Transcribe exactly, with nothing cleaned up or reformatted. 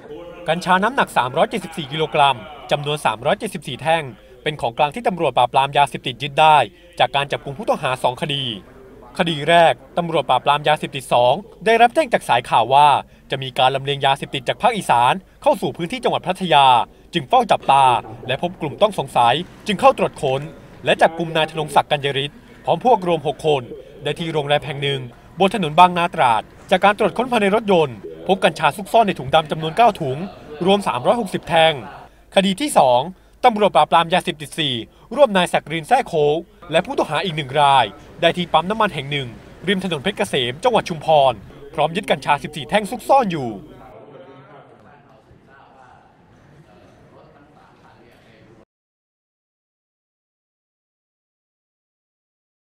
กัญชาน้ำหนัก สามร้อยเจ็ดสิบสี่ กิโลกรัม จำนวน สามร้อยเจ็ดสิบสี่ แท่ง เป็นของกลางที่ตำรวจปราบปรามยาเสพติดยึดได้จากการจับกุมผู้ต้องหา สอง คดี คดีแรก ตำรวจปราบปรามยาเสพติด สอง ได้รับแจ้งจากสายข่าวว่าจะมีการลำเลียงยาเสพติดจากภาคอีสานเข้าสู่พื้นที่จังหวัดพัทยา จึงเฝ้าจับตาและพบกลุ่มต้องสงสัยจึงเข้าตรวจค้นและจับกุมนายธนงศักดิ์กัญญริศพร้อมพวกรวม หก คนได้ที่โรงแรมแห่งหนึ่งบนถนนบางนาตราดจากการตรวจค้นภายในรถยนต์พบกัญชาซุกซ่อนในถุงดำจำนวน เก้า ถุงรวม สามร้อยหกสิบ แท่งคดีที่ สอง ตำรวจปราบปรามยาเสพติด สี่ รวบนายศักรินทร์แซ่โค้กและผู้ต้องหาอีกหนึ่งรายได้ที่ปั๊มน้ำมันแห่งหนึ่งริมถนนเพชรเกษมจังหวัดชุมพรพร้อมยึดกัญชา สิบสี่ แท่งซุกซ่อนอยู่